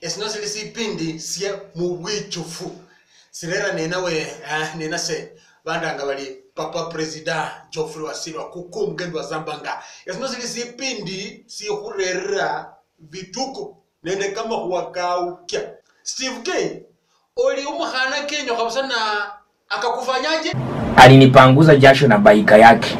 esino silisipindi siya mubwichufu sirera nenawe nena se bandanga bali papa president Geoffrey Wasilwa kukumgendu wazambanga esino silisipindi sihurera vituko nene kama huwakaukya Steve K oli umuhana Kenya kabisa na akakufanyaje alinipanguza jasho na baika yake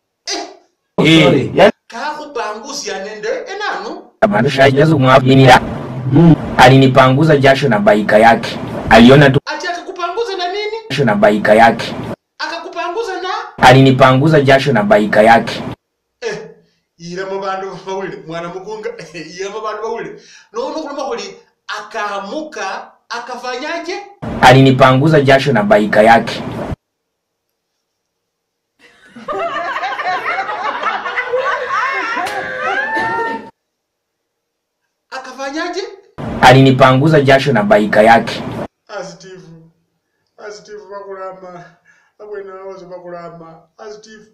kakupanguzi anende enanu Amanusha jazu mwapinira alinipanguza jasho na baika yake aliona tu ati akakupanguza na nini jasho na baika yake akakupanguza na alinipanguza jasho na baika yake ira mu bandu bawule mwana mugunga ira mu bandu bawule no kuluma kuli akamuka akafanyaje alinipanguza jasho na baika yake akafanyaje alinipanguza jasho na baika yake Steve bakulama abwena wazo bakulama Steve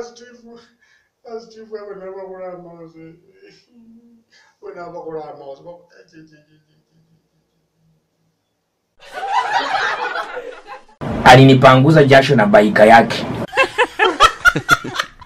abwena bakulama wazo wena bakulama wazo alinipanguza jasho na baika yake